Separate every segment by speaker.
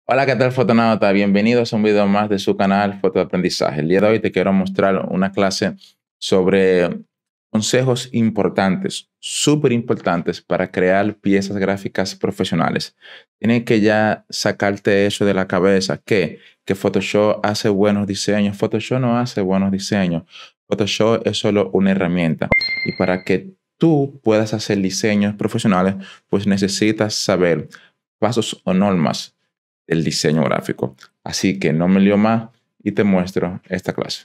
Speaker 1: Hola, ¿qué tal, fotonauta? Bienvenidos a un video más de su canal Fotoaprendizaje. El día de hoy te quiero mostrar una clase sobre consejos importantes, súper importantes para crear piezas gráficas profesionales. Tienes que ya sacarte eso de la cabeza, que Photoshop hace buenos diseños. Photoshop no hace buenos diseños. Photoshop es solo una herramienta. Y para que tú puedas hacer diseños profesionales, pues necesitas saber pasos o normas del diseño gráfico. Así que no me lío más y te muestro esta clase.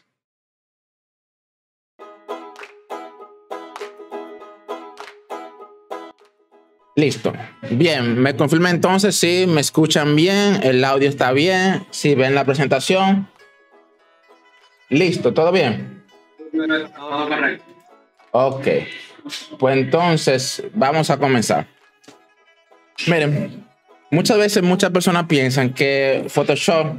Speaker 1: Listo. Bien, me confirma entonces si me escuchan bien, el audio está bien, si ven la presentación. Listo, ¿todo bien?
Speaker 2: Todo correcto.
Speaker 1: Ok, pues entonces vamos a comenzar. Miren, muchas veces muchas personas piensan que Photoshop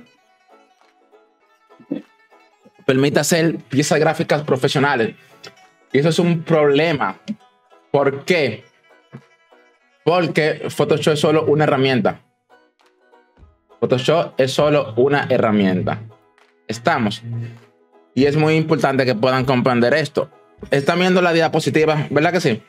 Speaker 1: permite hacer piezas gráficas profesionales. Y eso es un problema. ¿Por qué? Porque Photoshop es solo una herramienta. Photoshop es solo una herramienta. Estamos. Y es muy importante que puedan comprender esto. Están viendo la diapositiva, ¿verdad que sí?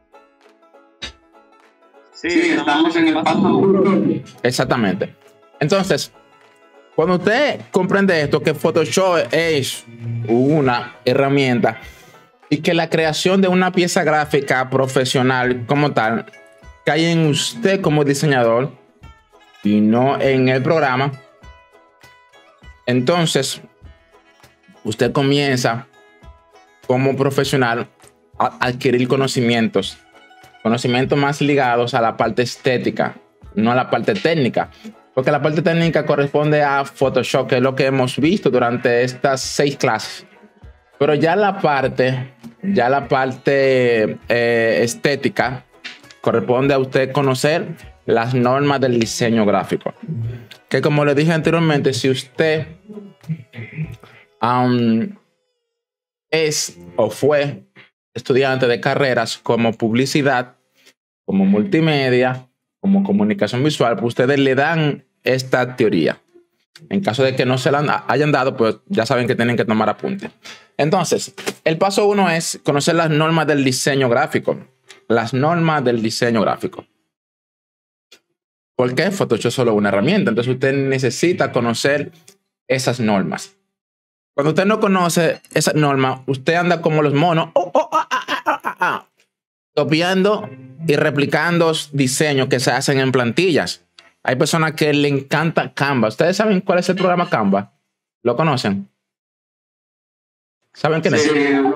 Speaker 2: Sí, estamos en el paso 1.
Speaker 1: Exactamente. Entonces, cuando usted comprende esto, que Photoshop es una herramienta y que la creación de una pieza gráfica profesional como tal cae en usted como diseñador y no en el programa, entonces usted comienza como profesional a adquirir conocimientos más ligados a la parte estética, no a la parte técnica, porque la parte técnica corresponde a Photoshop, que es lo que hemos visto durante estas 6 clases. Pero ya la parte estética corresponde a usted conocer las normas del diseño gráfico. Que como le dije anteriormente, si usted es o fue estudiante de carreras como publicidad, como multimedia, como comunicación visual, pues ustedes le dan esta teoría. En caso de que no se la hayan dado, pues ya saben que tienen que tomar apunte. Entonces, el paso 1 es conocer las normas del diseño gráfico. Las normas del diseño gráfico. ¿Por qué? Photoshop es solo una herramienta. Entonces usted necesita conocer esas normas. Cuando usted no conoce esas normas, usted anda como los monos, copiando y replicando diseños que se hacen en plantillas. Hay personas que le encanta Canva. ¿Ustedes saben cuál es el programa Canva? ¿Lo conocen? ¿Saben quién es?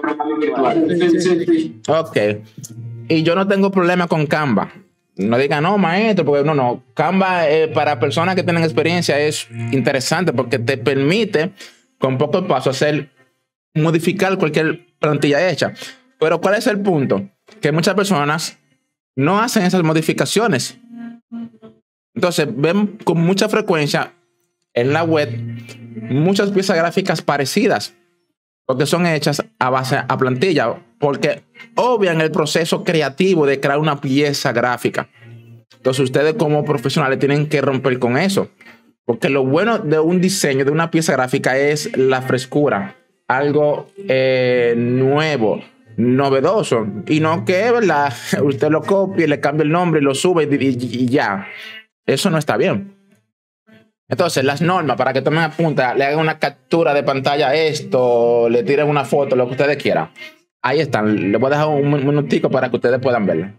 Speaker 2: Sí.
Speaker 1: Ok. Y yo no tengo problema con Canva. No digan, no, maestro, porque no. Canva para personas que tienen experiencia es interesante porque te permite con pocos pasos modificar cualquier plantilla hecha. Pero ¿cuál es el punto? Que muchas personas no hacen esas modificaciones. Entonces ven con mucha frecuencia en la web muchas piezas gráficas parecidas porque son hechas a base a plantilla, porque obvian el proceso creativo de crear una pieza gráfica. Entonces ustedes como profesionales tienen que romper con eso, porque lo bueno de un diseño, de una pieza gráfica es la frescura, algo nuevo, novedoso, y no que, ¿verdad? Usted lo copie, le cambia el nombre, lo sube y ya. Eso no está bien. Entonces, las normas, para que tomen apunta, le hagan una captura de pantalla a esto, le tiren una foto, lo que ustedes quieran. Ahí están. Les voy a dejar un minutico para que ustedes puedan verlo.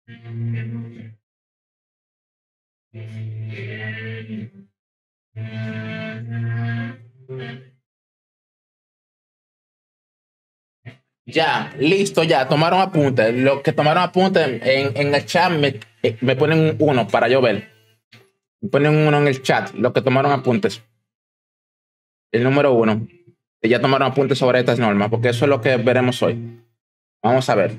Speaker 1: Ya, listo, ya, tomaron apuntes. Los que tomaron apuntes en el chat me ponen un uno para yo ver. Me ponen un uno en el chat, los que tomaron apuntes. El número uno. Que ya tomaron apuntes sobre estas normas, porque eso es lo que veremos hoy. Vamos a ver.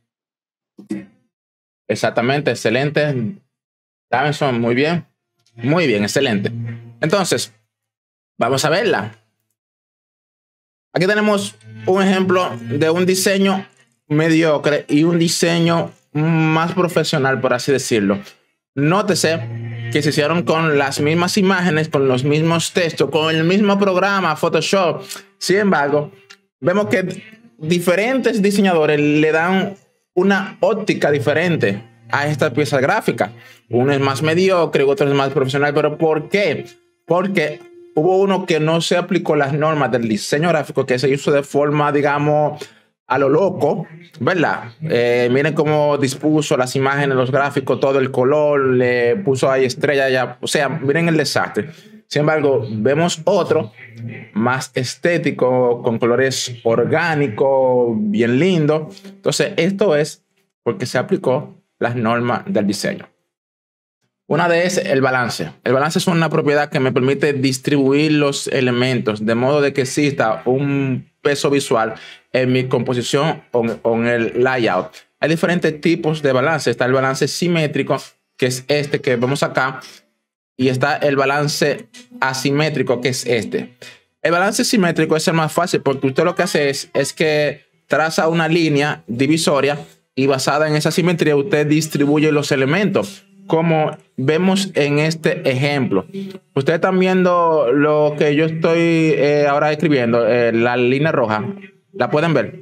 Speaker 1: Exactamente, excelente. Davinson, muy bien. Muy bien, excelente. Entonces, vamos a verla. Aquí tenemos un ejemplo de un diseño mediocre y un diseño más profesional, por así decirlo. Nótese que se hicieron con las mismas imágenes, con los mismos textos, con el mismo programa, Photoshop. Sin embargo, vemos que diferentes diseñadores le dan una óptica diferente a esta pieza gráfica. Uno es más mediocre, otro es más profesional. ¿Pero por qué? Porque hubo uno que no se aplicó las normas del diseño gráfico, que se hizo de forma, digamos, a lo loco, ¿verdad? Miren cómo dispuso las imágenes, los gráficos, todo el color, le puso ahí estrella ya, o sea, miren el desastre. Sin embargo, vemos otro más estético, con colores orgánicos, bien lindo. Entonces, esto es porque se aplicó las normas del diseño. Una de ellas es el balance. El balance es una propiedad que me permite distribuir los elementos de modo de que exista un peso visual en mi composición o en el layout. Hay diferentes tipos de balance. Está el balance simétrico, que es este que vemos acá, y está el balance asimétrico, que es este. El balance simétrico es el más fácil porque usted lo que hace es que traza una línea divisoria y basada en esa simetría usted distribuye los elementos, como vemos en este ejemplo. Ustedes están viendo lo que yo estoy ahora escribiendo, la línea roja. ¿La pueden ver?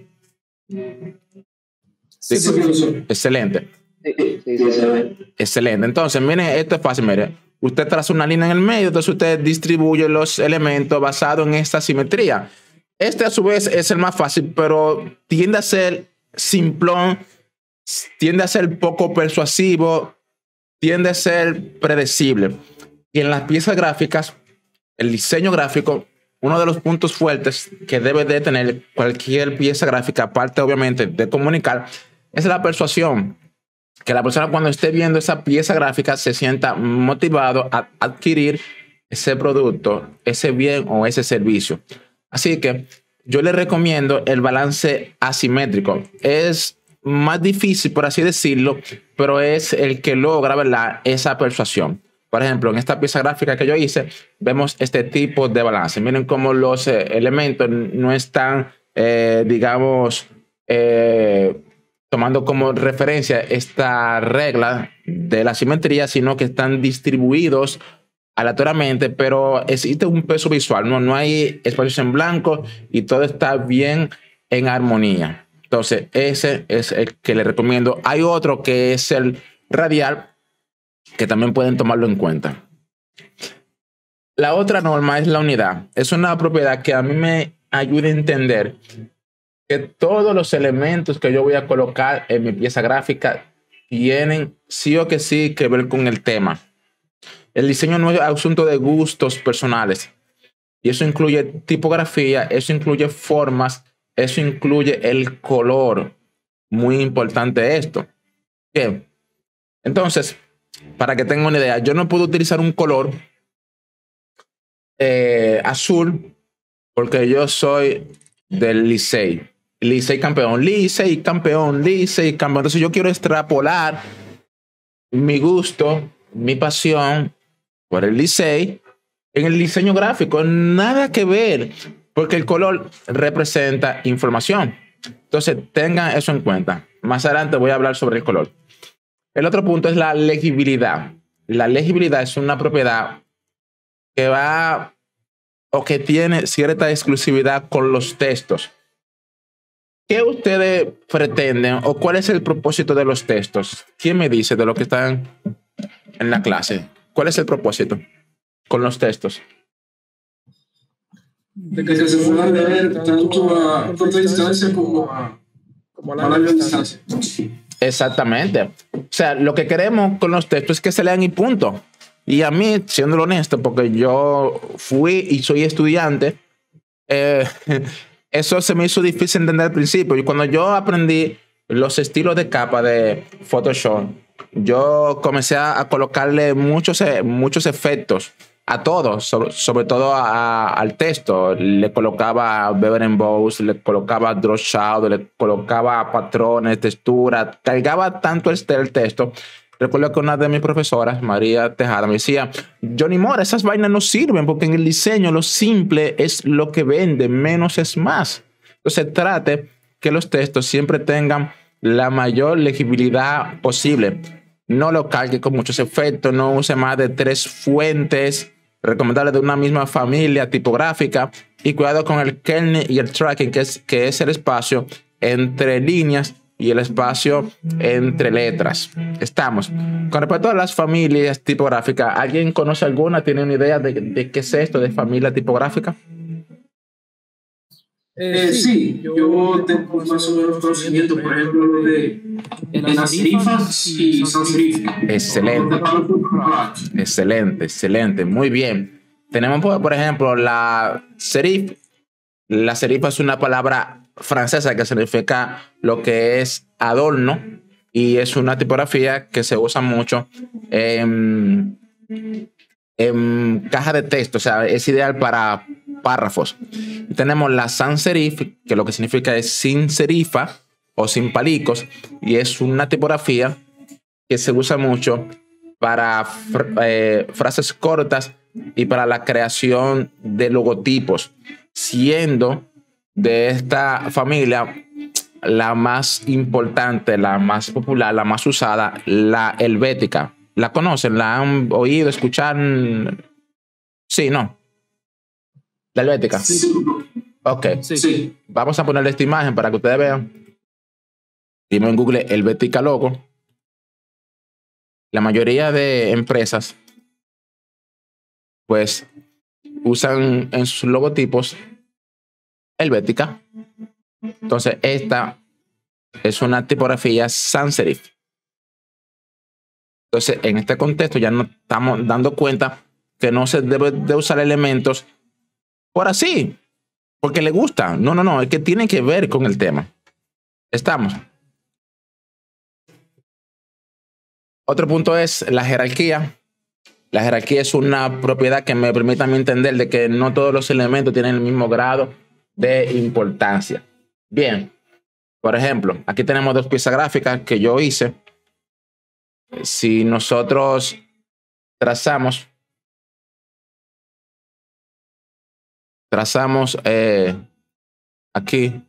Speaker 1: Sí, sí. Excelente. Excelente. Entonces, miren, esto es fácil. Miren, usted traza una línea en el medio, entonces usted distribuye los elementos basado en esta simetría. Este, a su vez, es el más fácil, pero tiende a ser simplón, tiende a ser poco persuasivo, tiende a ser predecible. Y en las piezas gráficas, el diseño gráfico, uno de los puntos fuertes que debe de tener cualquier pieza gráfica, aparte obviamente de comunicar, es la persuasión. Que la persona, cuando esté viendo esa pieza gráfica, se sienta motivado a adquirir ese producto, ese bien o ese servicio. Así que yo le recomiendo el balance asimétrico. Es más difícil, por así decirlo, pero es el que logra, ¿verdad?, esa persuasión. Por ejemplo, en esta pieza gráfica que yo hice, vemos este tipo de balance. Miren cómo los elementos no están, digamos, tomando como referencia esta regla de la simetría, sino que están distribuidos aleatoriamente, pero existe un peso visual, no hay espacios en blanco y todo está bien en armonía. Entonces, ese es el que le recomiendo. Hay otro que es el radial, que también pueden tomarlo en cuenta. La otra norma es la unidad. Es una propiedad que a mí me ayuda a entender que todos los elementos que yo voy a colocar en mi pieza gráfica tienen sí o que sí que ver con el tema. El diseño no es asunto de gustos personales. Y eso incluye tipografía, eso incluye formas, eso incluye el color. Muy importante esto. ¿Qué? Entonces, para que tengan una idea, yo no puedo utilizar un color azul porque yo soy del Licey. Licey campeón, Licey campeón, Licey campeón. Entonces yo quiero extrapolar mi gusto, mi pasión por el Licey en el diseño gráfico. Nada que ver, porque el color representa información. Entonces tengan eso en cuenta. Más adelante voy a hablar sobre el color. El otro punto es la legibilidad. La legibilidad es una propiedad que va o que tiene cierta exclusividad con los textos. ¿Qué ustedes pretenden o cuál es el propósito de los textos? ¿Quién me dice de lo que están en la clase? ¿Cuál es el propósito con los textos?
Speaker 3: De que se puedan leer tanto a corta distancia como a larga distancia.
Speaker 1: Exactamente. O sea, lo que queremos con los textos es que se lean y punto. Y a mí, siendo honesto, porque yo fui y soy estudiante, eh, eso se me hizo difícil entender al principio. Y cuando yo aprendí los estilos de capa de Photoshop, yo comencé a colocarle muchos efectos a todos, sobre todo al texto. Le colocaba Bevel Emboss, le colocaba Draw Shadow, le colocaba patrones, textura, cargaba tanto el texto. Recuerdo que una de mis profesoras, María Tejada, me decía: Johnny Mora, esas vainas no sirven porque en el diseño lo simple es lo que vende, menos es más. Entonces trate que los textos siempre tengan la mayor legibilidad posible. No lo cargue con muchos efectos, no use más de 3 fuentes recomendables de una misma familia tipográfica, y cuidado con el kerning y el tracking, que es el espacio entre líneas y el espacio entre letras. Estamos. Con respecto a las familias tipográficas, ¿alguien conoce alguna? ¿Tiene una idea de qué es esto de familia tipográfica?
Speaker 2: Sí, yo tengo más o menos conocimiento, por ejemplo, de las serifas y sans serif.
Speaker 1: Excelente. Excelente, excelente. Muy bien. Tenemos, por ejemplo, la serif. La serifa es una palabra francesa que significa lo que es adorno, y es una tipografía que se usa mucho en caja de texto, o sea, es ideal para párrafos. Tenemos la sans serif, que lo que significa es sin serifa o sin palicos, y es una tipografía que se usa mucho para frases cortas y para la creación de logotipos, siendo de esta familia la más importante, la más popular, la más usada, la helvética. ¿La conocen? ¿La han oído, escuchar? Sí, no. La helvética.
Speaker 2: Sí.
Speaker 1: Ok.
Speaker 2: Sí.
Speaker 1: Vamos a ponerle esta imagen para que ustedes vean. Dime en Google helvética logo. La mayoría de empresas pues usan en sus logotipos helvética. Entonces esta es una tipografía sans serif. Entonces en este contexto ya nos estamos dando cuenta que no se debe de usar elementos por así, porque le gusta. No, es que tiene que ver con el tema. Estamos. Otro punto es la jerarquía. La jerarquía es una propiedad que me permite a mí entender de que no todos los elementos tienen el mismo grado de importancia. Bien, por ejemplo, aquí tenemos 2 piezas gráficas que yo hice. Si nosotros trazamos aquí,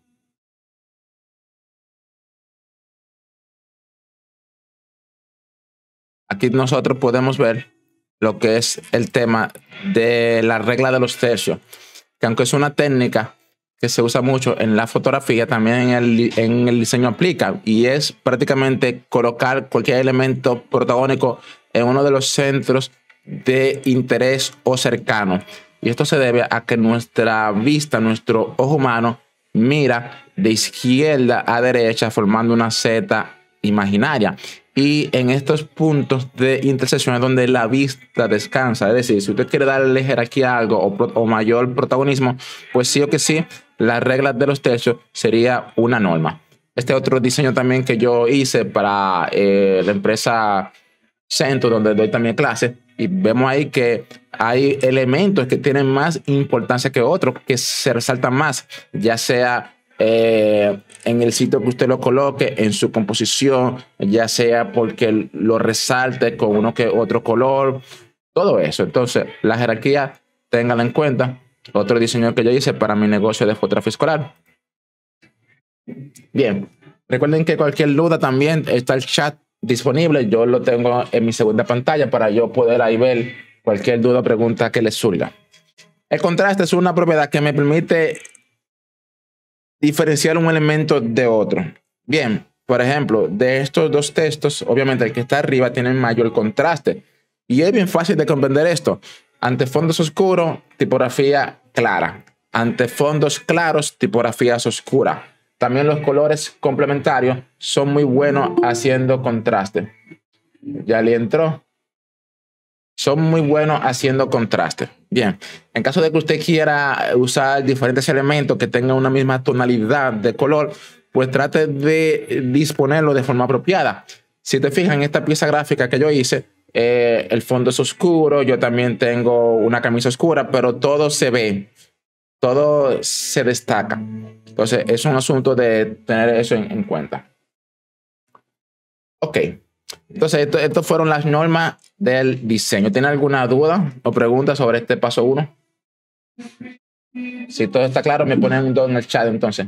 Speaker 1: nosotros podemos ver lo que es el tema de la regla de los tercios, que aunque es una técnica que se usa mucho en la fotografía, también en el diseño aplica, y es prácticamente colocar cualquier elemento protagónico en uno de los centros de interés o cercano. Y esto se debe a que nuestra vista, nuestro ojo humano, mira de izquierda a derecha formando una Z imaginaria. Y en estos puntos de intersección es donde la vista descansa. Es decir, si usted quiere darle jerarquía a algo o mayor protagonismo, pues sí o que sí, las reglas de los tercios sería una norma. Este otro diseño también que yo hice para la empresa Centro, donde doy también clases, y vemos ahí que hay elementos que tienen más importancia que otros, que se resaltan más, ya sea en el sitio que usted lo coloque, en su composición, ya sea porque lo resalte con uno que otro color, todo eso. Entonces, la jerarquía, ténganla en cuenta. Otro diseño que yo hice para mi negocio de fotografía escolar. Bien, recuerden que cualquier duda también está el chat disponible. Yo lo tengo en mi segunda pantalla para yo poder ahí ver cualquier duda o pregunta que les surja. El contraste es una propiedad que me permite diferenciar un elemento de otro. Bien, por ejemplo, de estos 2 textos, obviamente el que está arriba tiene mayor contraste, y es bien fácil de comprender esto. Antefondos oscuros, tipografía clara. Antefondos claros, tipografías oscuras. También los colores complementarios son muy buenos haciendo contraste. Ya le entró. Son muy buenos haciendo contraste. Bien, en caso de que usted quiera usar diferentes elementos que tengan una misma tonalidad de color, pues trate de disponerlo de forma apropiada. Si te fijas en esta pieza gráfica que yo hice, el fondo es oscuro, yo también tengo una camisa oscura, pero todo se ve, todo se destaca. Entonces es un asunto de tener eso en cuenta. Ok, entonces estas fueron las normas del diseño. ¿Tiene alguna duda o pregunta sobre este paso 1? Si todo está claro, me ponen un 2 en el chat entonces.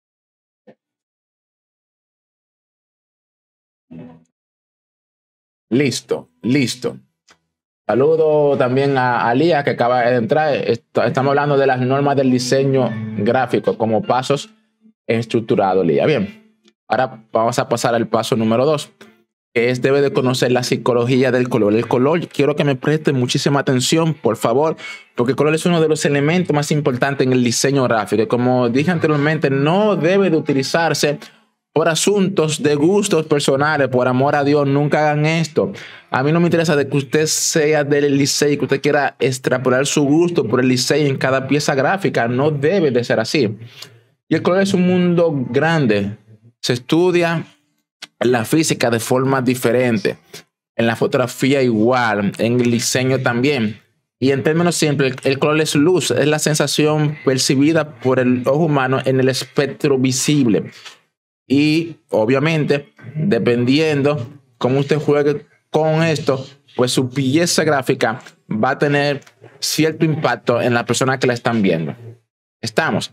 Speaker 1: Listo, listo. Saludo también a Lía, que acaba de entrar. Estamos hablando de las normas del diseño gráfico como pasos estructurados, Lía. Bien, ahora vamos a pasar al paso número 2, que es debe de conocer la psicología del color. El color, quiero que me presten muchísima atención, por favor, porque el color es uno de los elementos más importantes en el diseño gráfico. Como dije anteriormente, no debe de utilizarse por asuntos de gustos personales. Por amor a Dios, nunca hagan esto. A mí no me interesa de que usted sea del Licey, que usted quiera extrapolar su gusto por el Licey en cada pieza gráfica. No debe de ser así. Y el color es un mundo grande. Se estudia en la física de forma diferente, en la fotografía igual, en el diseño también. Y en términos simples, el color es luz, es la sensación percibida por el ojo humano en el espectro visible. Y obviamente, dependiendo cómo usted juegue con esto, pues su pieza gráfica va a tener cierto impacto en la persona que la están viendo. ¿Estamos?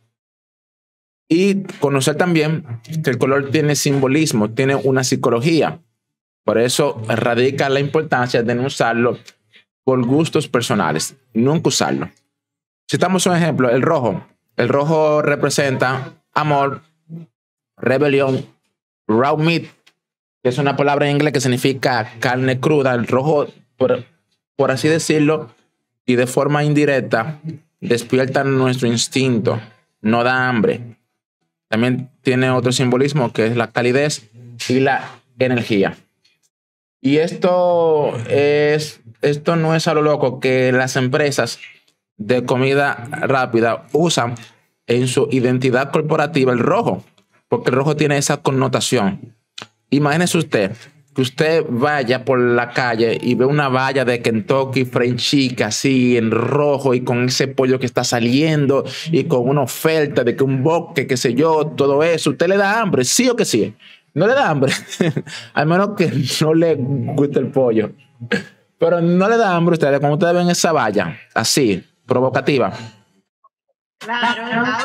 Speaker 1: Y conocer también que el color tiene simbolismo, tiene una psicología. Por eso radica la importancia de no usarlo por gustos personales. Nunca usarlo. Citamos un ejemplo, el rojo. El rojo representa amor, rebelión, raw meat, que es una palabra en inglés que significa carne cruda. El rojo, por así decirlo, y de forma indirecta, despierta nuestro instinto, no da hambre. También tiene otro simbolismo que es la calidez y la energía. Y esto no es a lo loco que las empresas de comida rápida usan en su identidad corporativa el rojo, porque el rojo tiene esa connotación. Imagínese usted que usted vaya por la calle y ve una valla de Kentucky Fried Chicken así en rojo y con ese pollo que está saliendo y con una oferta de que un bosque, qué sé yo, todo eso. ¿Usted le da hambre? ¿Sí o que sí? No le da hambre. Al menos que no le guste el pollo. Pero no le da hambre a ustedes cuando ustedes ven esa valla así, provocativa.
Speaker 3: Claro,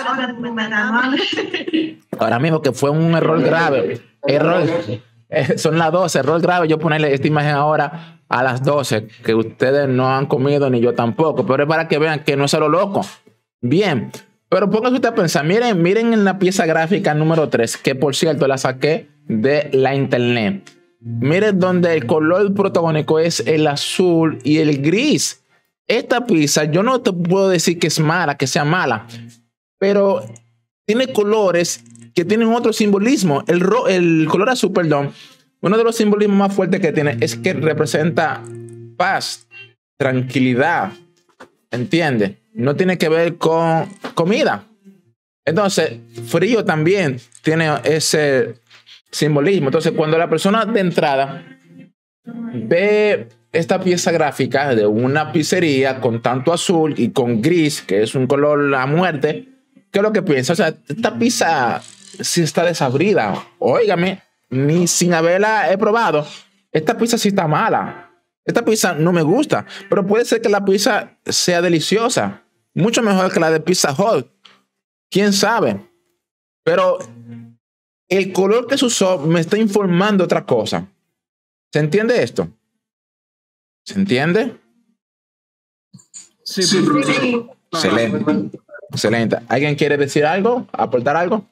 Speaker 1: ahora mismo que fue un error grave. Son las 12, error grave yo ponerle esta imagen ahora a las 12, que ustedes no han comido ni yo tampoco, pero es para que vean que no es a lo loco. Bien, pero pónganse usted a pensar, miren en la pieza gráfica número 3, que por cierto la saqué de la internet. Miren donde el color protagónico es el azul y el gris. Esta pizza, yo no te puedo decir que es mala, que sea mala, pero tiene colores que tienen otro simbolismo. El color azul, perdón, uno de los simbolismos más fuertes que tiene es que representa paz, tranquilidad, ¿entiende? No tiene que ver con comida. Entonces, frío también tiene ese simbolismo. Entonces, cuando la persona de entrada ve esta pieza gráfica de una pizzería con tanto azul y con gris, que es un color a muerte, ¿qué es lo que piensa? O sea, esta pizza sí está desabrida. Óigame, ni sin haberla he probado. Esta pizza sí está mala. Esta pizza no me gusta. Pero puede ser que la pizza sea deliciosa. Mucho mejor que la de Pizza Hut. ¿Quién sabe? Pero el color que se usó me está informando otra cosa. ¿Se entiende esto? ¿Se entiende?
Speaker 2: Sí.
Speaker 1: Excelente. Excelente. ¿Alguien quiere decir algo? ¿Aportar algo?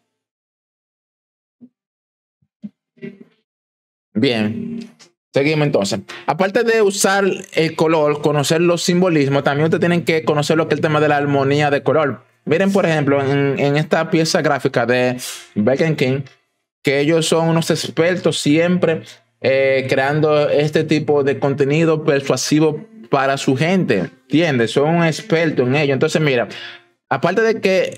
Speaker 1: Bien. Seguimos entonces. Aparte de usar el color, conocer los simbolismos, también ustedes tienen que conocer lo que es el tema de la armonía de color. Miren, por ejemplo, en esta pieza gráfica de Beck King, que ellos son unos expertos siempre creando este tipo de contenido persuasivo para su gente, ¿entiendes? Son expertos en ello. Entonces, mira, aparte de que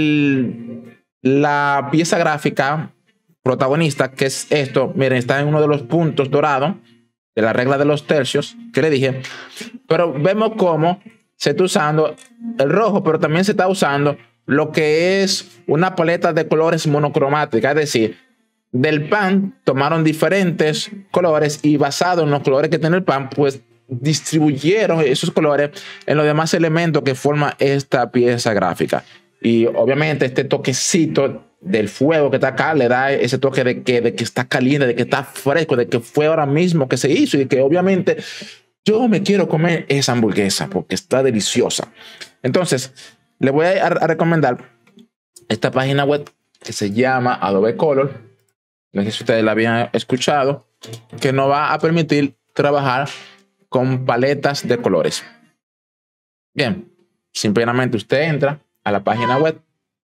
Speaker 1: la pieza gráfica protagonista, que es esto, miren, está en uno de los puntos dorados de la regla de los tercios que le dije, pero vemos cómo se está usando el rojo, pero también se está usando lo que es una paleta de colores monocromática, es decir, del pan tomaron diferentes colores y basado en los colores que tiene el pan, pues distribuyeron esos colores en los demás elementos que forman esta pieza gráfica. Y obviamente este toquecito del fuego que está acá le da ese toque de que está caliente, de que está fresco, de que fue ahora mismo que se hizo y que obviamente yo me quiero comer esa hamburguesa porque está deliciosa. Entonces, le voy a recomendar esta página web que se llama Adobe Color. No sé si ustedes la habían escuchado, que nos va a permitir trabajar con paletas de colores. Bien, simplemente usted entra a la página web.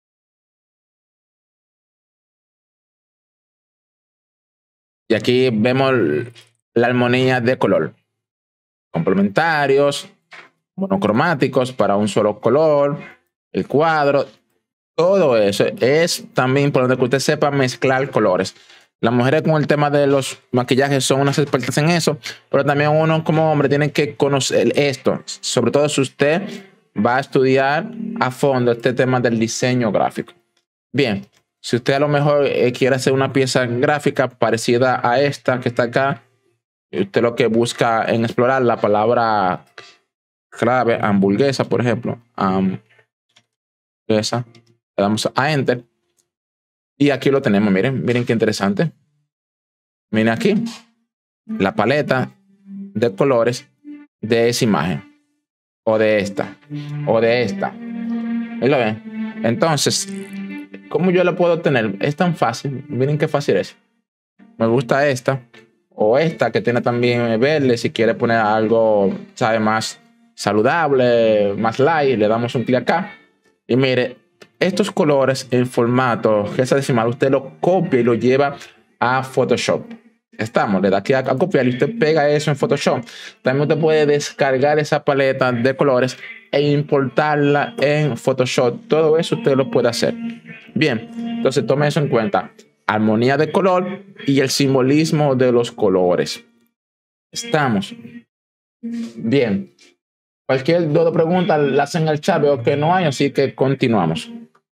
Speaker 1: Y aquí vemos la armonía de color. Complementarios, monocromáticos para un solo color, el cuadro. Todo eso es también importante que usted sepa mezclar colores. Las mujeres con el tema de los maquillajes son unas expertas en eso, pero también uno como hombre tiene que conocer esto, sobre todo si usted va a estudiar a fondo este tema del diseño gráfico. Bien, si usted a lo mejor quiere hacer una pieza gráfica parecida a esta que está acá, usted lo que busca en explorar la palabra clave, hamburguesa, por ejemplo, hamburguesa. Le damos a Enter. Y aquí lo tenemos. Miren qué interesante. Miren aquí. La paleta de colores de esa imagen. O de esta. O de esta. ¿Y lo ven? Entonces, ¿cómo yo la puedo tener? Es tan fácil. Miren qué fácil es. Me gusta esta. O esta que tiene también verde. Si quiere poner algo, ¿sabe? Más saludable, más light. Le damos un clic acá. Y mire. Estos colores en formato hexadecimal, usted lo copia y lo lleva a Photoshop. Estamos, le da aquí a copiar y usted pega eso en Photoshop. También usted puede descargar esa paleta de colores e importarla en Photoshop. Todo eso usted lo puede hacer. Bien, entonces tome eso en cuenta. Armonía de color y el simbolismo de los colores. Estamos. Bien. Cualquier duda o pregunta la hacen en el chat, veo que no hay, así que continuamos.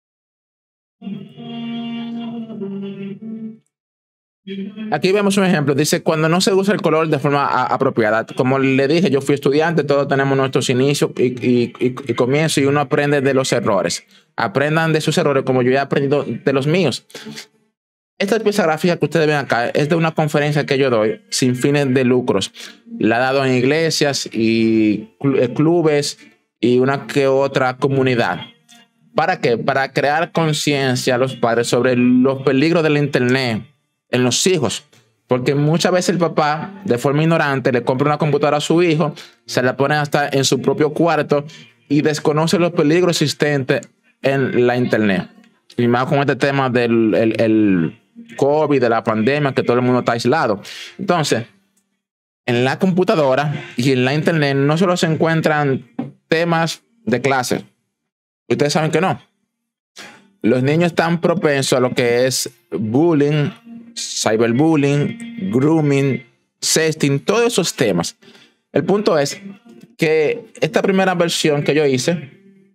Speaker 1: Aquí vemos un ejemplo. Dice, cuando no se usa el color de forma apropiada. Como le dije, yo fui estudiante, todos tenemos nuestros inicios y comienzos y uno aprende de los errores. Aprendan de sus errores como yo he aprendido de los míos. Esta pieza gráfica que ustedes ven acá es de una conferencia que yo doy sin fines de lucros. La he dado en iglesias y clubes y una que otra comunidad. ¿Para qué? Para crear conciencia a los padres sobre los peligros del internet en los hijos. Porque muchas veces el papá, de forma ignorante, le compra una computadora a su hijo, se la pone hasta en su propio cuarto y desconoce los peligros existentes en la internet. Y más con este tema del el COVID, de la pandemia, que todo el mundo está aislado. Entonces, en la computadora y en la internet no solo se encuentran temas de clase. Ustedes saben que no. Los niños están propensos a lo que es bullying, cyberbullying, grooming, sexting, todos esos temas. El punto es que esta primera versión que yo hice,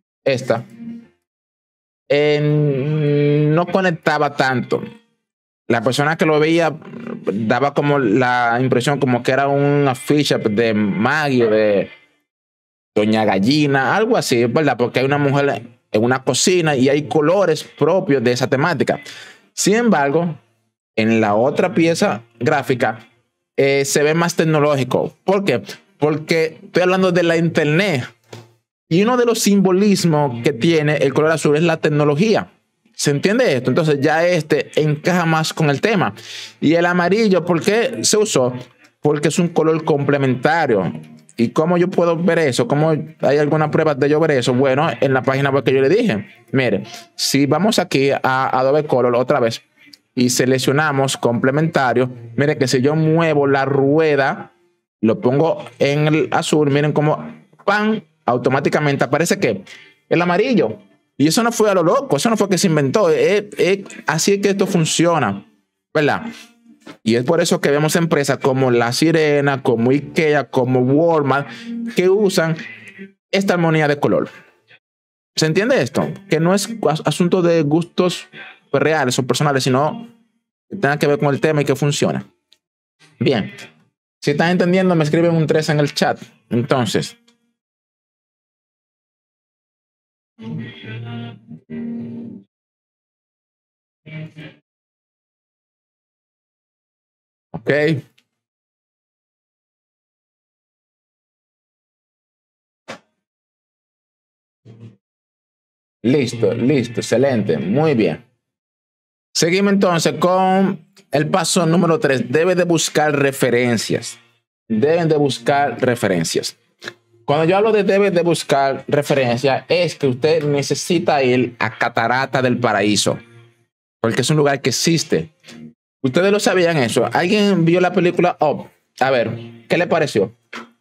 Speaker 1: no conectaba tanto. La persona que lo veía daba como la impresión como que era un afiche de Maggie o de Doña Gallina, algo así, ¿verdad? Porque hay una mujer en una cocina y hay colores propios de esa temática. Sin embargo, en la otra pieza gráfica se ve más tecnológico. ¿Por qué? Porque estoy hablando de la internet y uno de los simbolismos que tiene el color azul es la tecnología. ¿Se entiende esto? Entonces ya encaja más con el tema. Y el amarillo, ¿por qué se usó? Porque es un color complementario. ¿Y cómo yo puedo ver eso? ¿Cómo hay alguna prueba de yo ver eso? Bueno, en la página web que yo le dije, mire, si vamos aquí a Adobe Color otra vez y seleccionamos complementario, mire que si yo muevo la rueda, lo pongo en el azul, miren cómo ¡pam! Automáticamente aparece que el amarillo. Y eso no fue a lo loco, eso no fue que se inventó. Así es que esto funciona, ¿verdad? Y es por eso que vemos empresas como La Sirena, como IKEA, como Walmart, que usan esta armonía de color. ¿Se entiende esto? Que no es asunto de gustos reales o personales, sino que tenga que ver con el tema y que funciona. Bien. Si están entendiendo, me escriben un 3 en el chat. Entonces. Ok. Listo, excelente, muy bien. Seguimos entonces con el paso número 3. Debe de buscar referencias. Deben de buscar referencias. Cuando yo hablo de debe de buscar referencias, es que usted necesita ir a Catarata del Paraíso, porque es un lugar que existe. Ustedes lo sabían eso. ¿Alguien vio la película Up? A ver, ¿qué le pareció?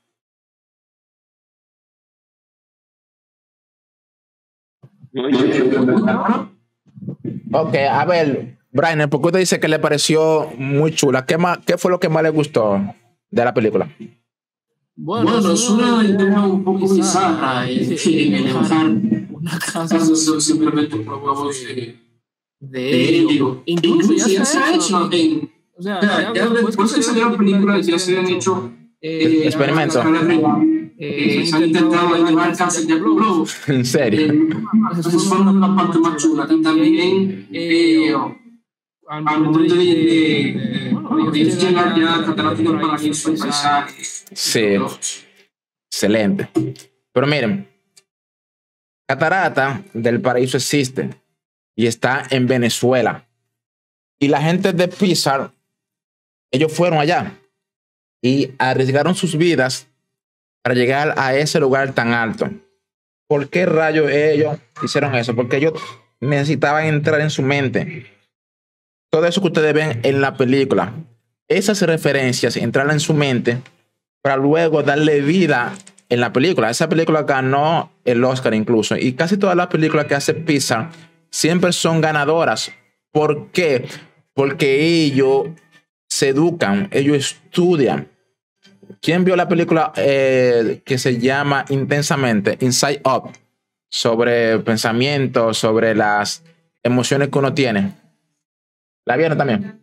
Speaker 1: Ok, a ver, Brian, ¿por qué usted dice que le pareció muy chula? ¿Qué fue lo que más le gustó de la película?
Speaker 2: Bueno, es una idea un poco bizarra en dejar una casa simplemente por huevos de helio. Incluso ya se ha hecho o sea, ya después que salió la película ya se han hecho
Speaker 1: experimentos.
Speaker 2: Se han intentado llevar cáncer de globo.
Speaker 1: ¿En serio?
Speaker 2: Esa fue una parte más chula. Y también al momento de llegar ya a Catarata del Paraíso, el paisaje.
Speaker 1: Sí, excelente. Pero miren, Catarata del Paraíso existe y está en Venezuela. Y la gente de Pixar, ellos fueron allá y arriesgaron sus vidas para llegar a ese lugar tan alto. ¿Por qué rayos ellos hicieron eso? Porque ellos necesitaban entrar en su mente. Todo eso que ustedes ven en la película, esas referencias, entrarla en su mente para luego darle vida en la película. Esa película ganó el Oscar incluso. Y casi todas las películas que hace Pixar siempre son ganadoras. ¿Por qué? Porque ellos se educan, ellos estudian. ¿Quién vio la película que se llama Intensamente, Inside Up? Sobre pensamientos, sobre las emociones que uno tiene. ¿La vieron también?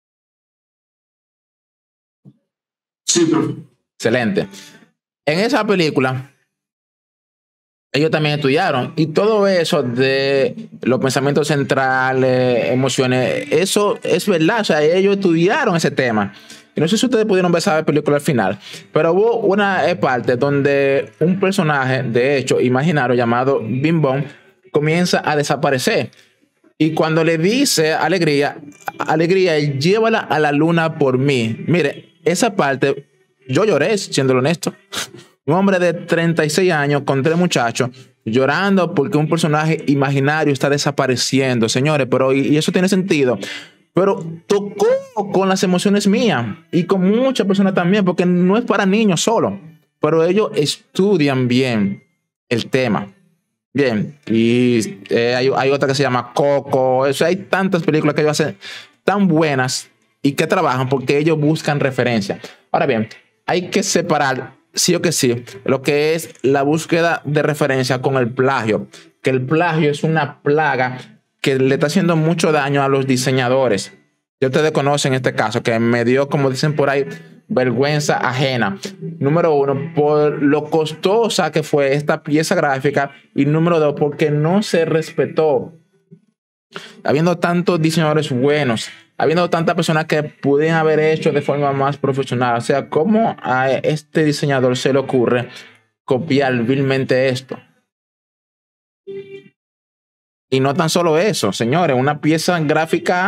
Speaker 2: Sí, pero...
Speaker 1: Excelente. En esa película, ellos también estudiaron. Y todo eso de los pensamientos centrales, emociones, eso es verdad. O sea, ellos estudiaron ese tema. Y no sé si ustedes pudieron ver esa película al final, pero hubo una parte donde un personaje, de hecho, imaginario llamado Bing Bong, comienza a desaparecer. Y cuando le dice Alegría, llévala a la luna por mí. Mire, esa parte, yo lloré, siendo honesto. Un hombre de 36 años con 3 muchachos llorando porque un personaje imaginario está desapareciendo, señores, pero y eso tiene sentido. Pero tocó con las emociones mías y con muchas personas también, porque no es para niños solo, pero ellos estudian bien el tema. Bien, y hay otra que se llama Coco. O sea, hay tantas películas que ellos hacen tan buenas y que trabajan porque ellos buscan referencia. Ahora bien, hay que separar, sí o que sí, lo que es la búsqueda de referencia con el plagio, que el plagio es una plaga que le está haciendo mucho daño a los diseñadores. Ya ustedes conocen este caso, que me dio, como dicen por ahí, vergüenza ajena. Número 1, por lo costosa que fue esta pieza gráfica. Y número 2, porque no se respetó. Habiendo tantos diseñadores buenos, habiendo tantas personas que pudieran haber hecho de forma más profesional. O sea, ¿cómo a este diseñador se le ocurre copiar vilmente esto? Y no tan solo eso, señores, una pieza gráfica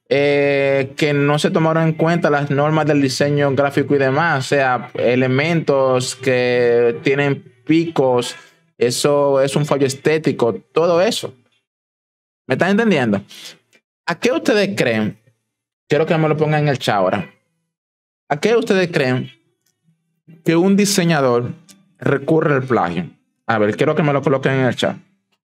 Speaker 1: que no se tomaron en cuenta las normas del diseño gráfico y demás, o sea, elementos que tienen picos, eso es un fallo estético, todo eso. ¿Me están entendiendo? ¿A qué ustedes creen? Quiero que me lo pongan en el chat ahora. ¿A qué ustedes creen que un diseñador recurre al plagio? A ver, quiero que me lo coloquen en el chat.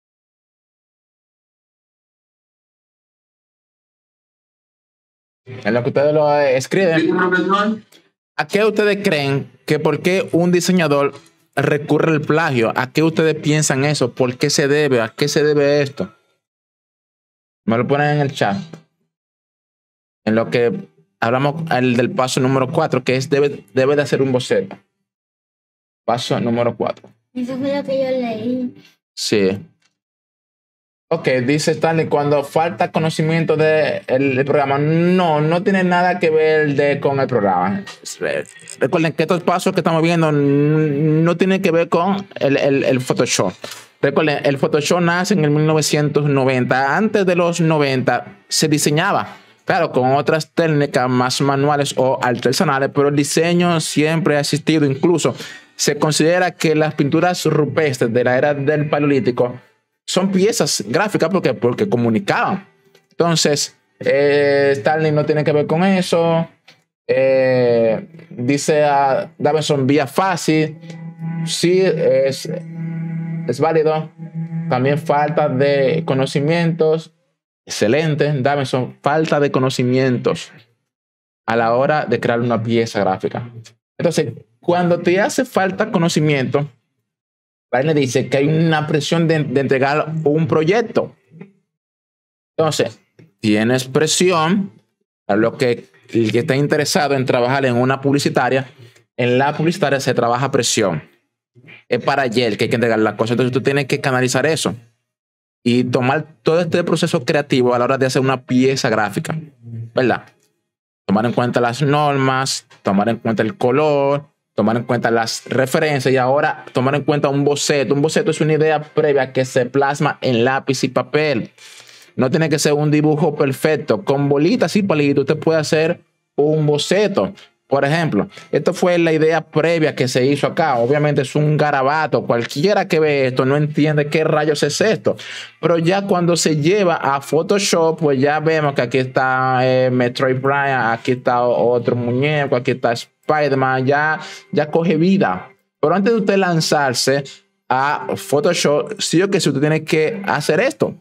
Speaker 1: En lo que ustedes lo escriben. ¿A qué ustedes creen que por qué un diseñador recurre al plagio? ¿A qué ustedes piensan eso? ¿Por qué se debe? ¿A qué se debe esto? Me lo ponen en el chat. En lo que hablamos del paso número 4, que es debe de hacer un boceto. Paso número 4.
Speaker 3: Eso fue lo que yo leí.
Speaker 1: Sí. Ok, dice Stanley, cuando falta conocimiento del programa, no tiene nada que ver con el programa. Recuerden que estos pasos que estamos viendo no tienen que ver con el Photoshop. Recuerden, el Photoshop nace en el 1990. Antes de los 90 se diseñaba, claro, con otras técnicas más manuales o artesanales, pero el diseño siempre ha existido. Incluso se considera que las pinturas rupestres de la era del Paleolítico son piezas gráficas porque comunicaban. Entonces, Stanley no tiene que ver con eso. Dice a Davidson, vía fácil. Sí, es válido. También falta de conocimientos. Excelente, Davidson. Falta de conocimientos a la hora de crear una pieza gráfica. Entonces, cuando te hace falta conocimiento, Brian dice que hay una presión de entregar un proyecto. Entonces, tienes presión a lo que el que está interesado en trabajar en una publicitaria. En la publicitaria se trabaja presión. Es para ayer que hay que entregar las cosas. Entonces, tú tienes que canalizar eso y tomar todo este proceso creativo a la hora de hacer una pieza gráfica, ¿verdad? Tomar en cuenta las normas, tomar en cuenta el color, tomar en cuenta las referencias y ahora tomar en cuenta un boceto. Un boceto es una idea previa que se plasma en lápiz y papel. No tiene que ser un dibujo perfecto. Con bolitas y palitos usted puede hacer un boceto. Por ejemplo, esto fue la idea previa que se hizo acá. Obviamente es un garabato. Cualquiera que ve esto no entiende qué rayos es esto. Pero ya cuando se lleva a Photoshop, pues ya vemos que aquí está Metroid Prime, aquí está otro muñeco, aquí está Spider-Man, ya coge vida. Pero antes de usted lanzarse a Photoshop, sí o que si usted tiene que hacer esto.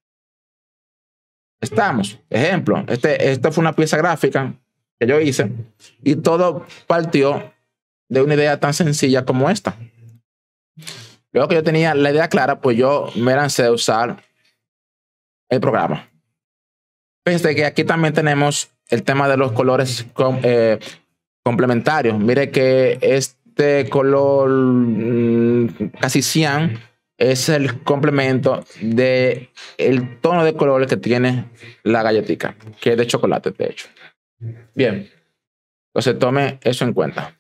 Speaker 1: Estamos, ejemplo, esta fue una pieza gráfica que yo hice y todo partió de una idea tan sencilla como esta. Luego que yo tenía la idea clara, pues yo me lancé a usar el programa. Fíjense que aquí también tenemos el tema de los colores complementarios. Mire que este color casi cian es el complemento de el tono de color que tiene la galletita, que es de chocolate, de hecho. Bien, entonces tome eso en cuenta.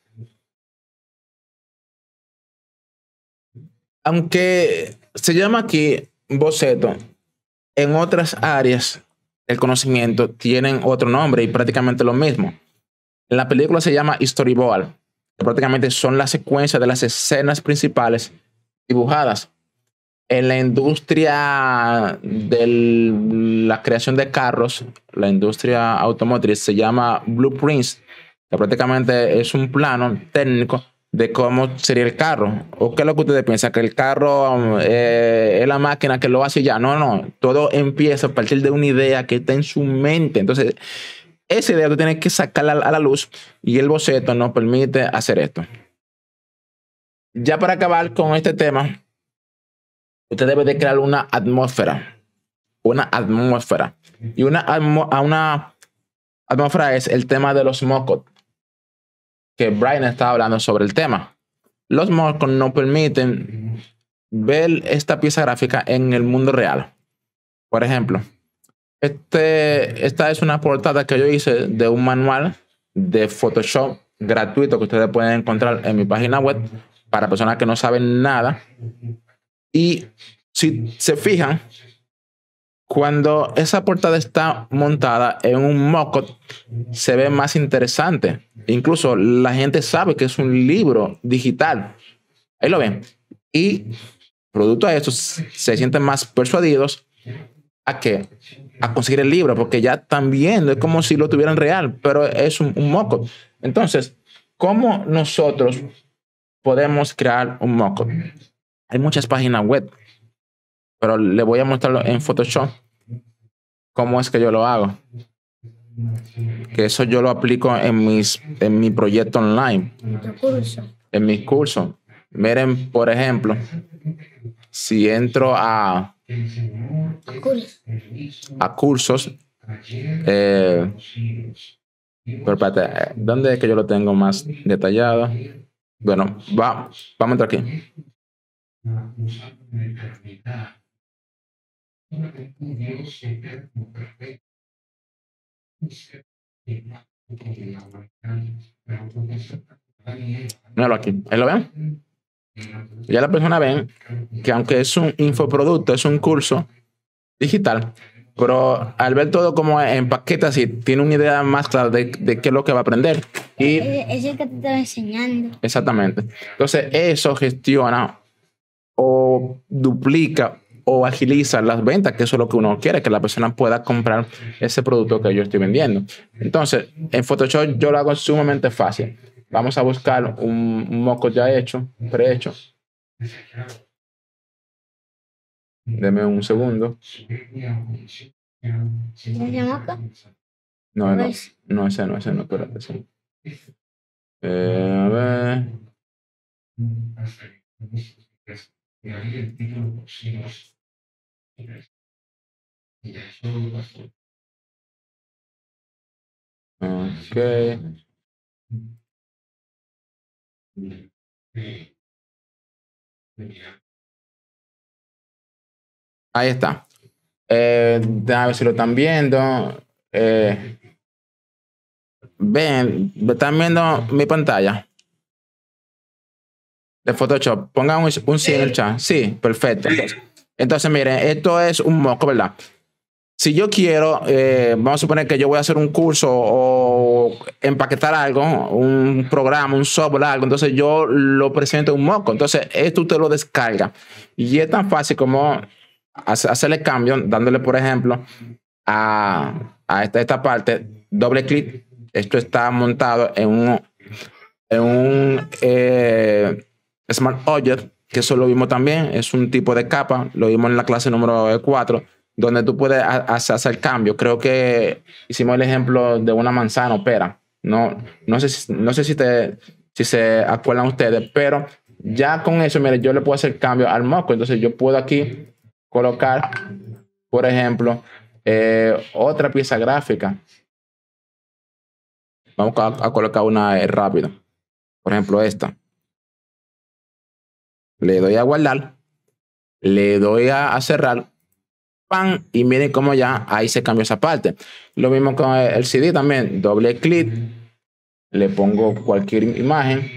Speaker 1: Aunque se llama aquí boceto, en otras áreas el conocimiento tienen otro nombre y prácticamente lo mismo. En la película se llama storyboard, que prácticamente son las secuencias de las escenas principales dibujadas. En la industria de la creación de carros, la industria automotriz, se llama blueprints, que prácticamente es un plano técnico de cómo sería el carro. ¿O qué es lo que ustedes piensan? ¿Que el carro es la máquina que lo hace ya? No. Todo empieza a partir de una idea que está en su mente. Entonces, esa idea tú tienes que sacarla a la luz y el boceto nos permite hacer esto. Ya para acabar con este tema, usted debe de crear una atmósfera. Una atmósfera. Y una atmósfera es el tema de los mockups. Que Brian estaba hablando sobre el tema. Los mockups nos permiten ver esta pieza gráfica en el mundo real. Por ejemplo, esta es una portada que yo hice de un manual de Photoshop gratuito que ustedes pueden encontrar en mi página web para personas que no saben nada. Y si se fijan, cuando esa portada está montada en un mock-up, se ve más interesante. Incluso la gente sabe que es un libro digital. Ahí lo ven. Y producto de eso, se sienten más persuadidos a que a conseguir el libro, porque ya también es como si lo tuvieran real, pero es un mock-up. Entonces, ¿cómo nosotros podemos crear un mock-up? Hay muchas páginas web, pero le voy a mostrarlo en Photoshop cómo es que yo lo hago. Que eso yo lo aplico en mi proyecto online, en mis cursos. Miren, por ejemplo, si entro a cursos, pero espérate, ¿dónde es que yo lo tengo más detallado? Bueno, vamos a entrar aquí. Míralo aquí, ¿ahí lo ven? Ya la persona ven que aunque es un infoproducto, es un curso digital, pero al ver todo como en paquetes así, tiene una idea más clara de qué es lo que va a aprender. Y
Speaker 3: es el que te estaba enseñando.
Speaker 1: Exactamente. Entonces, eso gestiona o duplica o agiliza las ventas, que eso es lo que uno quiere, que la persona pueda comprar ese producto que yo estoy vendiendo. Entonces, en Photoshop yo lo hago sumamente fácil. Vamos a buscar un mock ya hecho, prehecho. Deme un segundo.
Speaker 3: ¿Tiene moca?
Speaker 1: No, ese no, espérate, sí. A ver. Ok. Ahí está. A ver si lo están viendo. Están viendo mi pantalla de Photoshop. Pongan un sí en el chat. Sí, perfecto. Entonces, miren, esto es un mock, ¿verdad? Si yo quiero, vamos a suponer que yo voy a hacer un curso o empaquetar algo, un programa, un software, algo, entonces yo lo presento en un mock. Entonces, esto usted lo descarga. Y es tan fácil como hacerle cambio, dándole, por ejemplo, a esta parte, doble clic. Esto está montado en un Smart Object, que eso lo vimos también, es un tipo de capa, lo vimos en la clase número 4, donde tú puedes hacer cambio. Creo que hicimos el ejemplo de una manzana o pera. No sé si se acuerdan ustedes, pero ya con eso, mire, yo le puedo hacer cambio al mock. Entonces yo puedo aquí colocar, por ejemplo, otra pieza gráfica. Vamos a colocar una rápida. Por ejemplo, esta. Le doy a guardar. Le doy a cerrar. ¡Pam! Y miren cómo ya ahí se cambió esa parte. Lo mismo con el CD también. Doble clic. Le pongo cualquier imagen.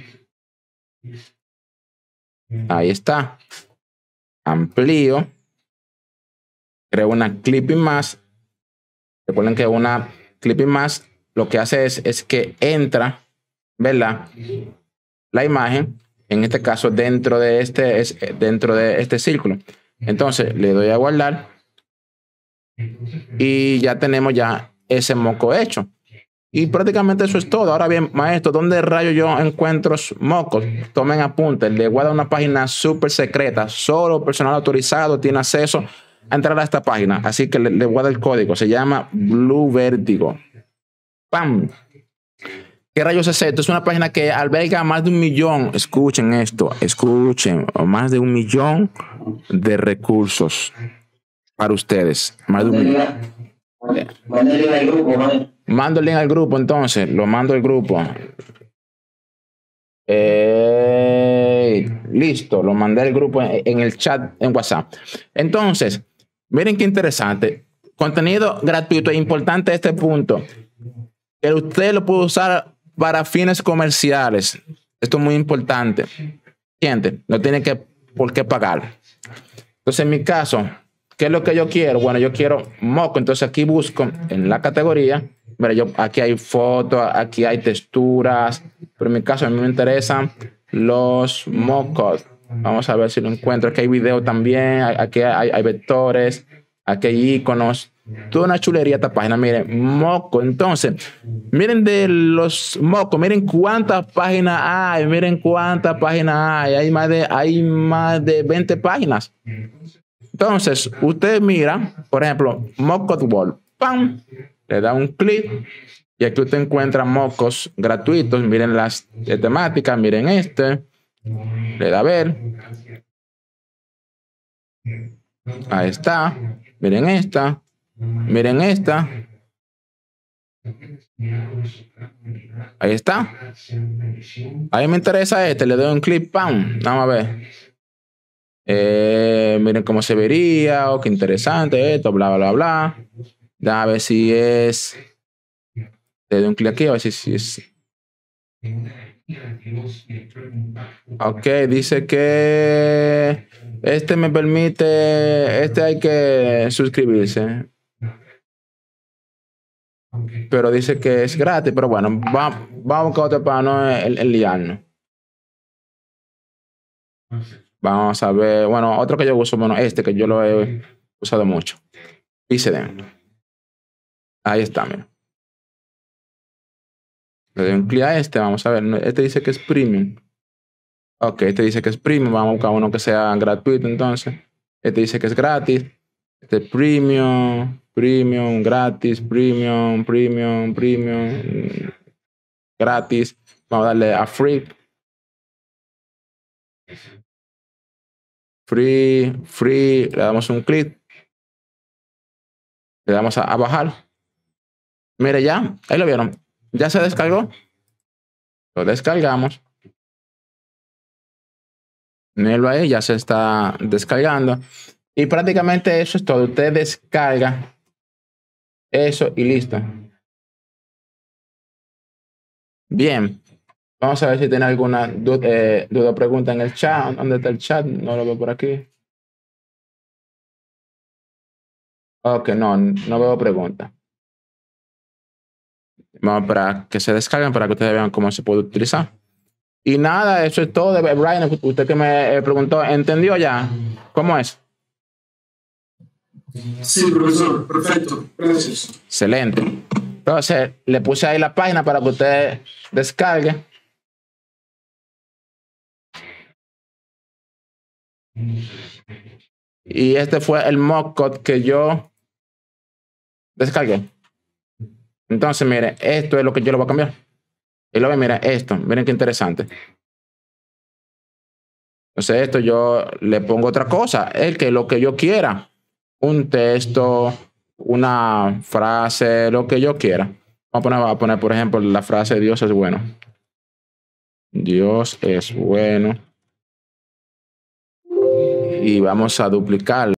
Speaker 1: Ahí está. Amplío. Creo una clipping más. Recuerden que una clipping más lo que hace es que entra, ¿verdad? La imagen, en este caso dentro de este círculo. Entonces le doy a guardar y ya tenemos ya ese moco hecho. Y prácticamente eso es todo. Ahora bien, maestro, ¿dónde rayo yo encuentro mocos? Tomen apuntes. Le voy a dar una página súper secreta. Solo personal autorizado tiene acceso a entrar a esta página. Así que le voy a dar el código. Se llama Blue Vertigo. ¡Pam! ¿Qué rayos es esto? Es una página que alberga más de 1 millón. Escuchen esto. Escuchen. Más de 1 millón de recursos para ustedes. Más de 1 millón.
Speaker 2: Mándale al grupo, ¿no?
Speaker 1: Mando el link al grupo, entonces. Lo mando al grupo. Listo. Lo mandé al grupo en el chat en WhatsApp. Entonces, miren qué interesante. Contenido gratuito. Es importante este punto. Que usted lo puede usar para fines comerciales. Esto es muy importante. Gente, no tiene por qué pagar. Entonces, en mi caso, ¿qué es lo que yo quiero? Bueno, yo quiero moco, entonces aquí busco en la categoría. Mira, aquí hay fotos, aquí hay texturas, pero en mi caso a mí me interesan los mocos. Vamos a ver si lo encuentro. Aquí hay video también, aquí hay vectores, aquí hay iconos. Toda una chulería esta página, miren, moco. Entonces, miren de los mocos, miren cuántas páginas hay, miren cuántas páginas hay. Hay más de 20 páginas. Entonces, usted mira, por ejemplo, Mocos World, ¡pam! Le da un clic y aquí usted encuentra mocos gratuitos. Miren las temáticas, miren este. Le da a ver. Ahí está. Miren esta. Miren esta. Ahí está. A mí me interesa este. Le doy un clic, ¡pam! Vamos a ver. Miren cómo se vería. Oh, qué interesante esto, bla, bla, bla. A ver si es. Le doy un clic aquí a ver si es. Ok, dice que este me permite. Este hay que suscribirse. Pero dice que es gratis. Pero bueno, vamos a buscar otro para no el liarnos. Vamos a ver. Bueno, otro que yo uso, bueno, este que yo lo he usado mucho. Pixeden. Ahí está, mira. Le doy un clic a este, vamos a ver. Este dice que es premium. Ok, este dice que es premium. Vamos a buscar uno que sea gratuito entonces. Este dice que es gratis. Este es premium, premium, gratis, premium, premium, premium, gratis. Vamos a darle a free. Free. Le damos un clic. Le damos a bajar. Mire ya, ahí lo vieron. Ya se descargó. Lo descargamos. Mírenlo ahí, ya se está descargando. Y prácticamente eso es todo. Usted descarga eso y listo. Bien. Vamos a ver si tiene alguna duda o pregunta en el chat. ¿Dónde está el chat? No lo veo por aquí. Ok, no veo pregunta. Vamos para que se descarguen para que ustedes vean cómo se puede utilizar. Y nada, eso es todo. Brian, usted que me preguntó, ¿entendió ya? ¿Cómo es?
Speaker 2: Sí, profesor, perfecto, gracias.
Speaker 1: Excelente. Entonces, le puse ahí la página para que usted descargue. Y este fue el mock-up que yo descargué. Entonces, mire, esto es lo que yo lo voy a cambiar. Y luego, mira, esto, miren qué interesante. Entonces, esto yo le pongo otra cosa, lo que yo quiera. Un texto, una frase, lo que yo quiera. Voy a poner, por ejemplo, la frase Dios es bueno. Dios es bueno. Y vamos a duplicarla.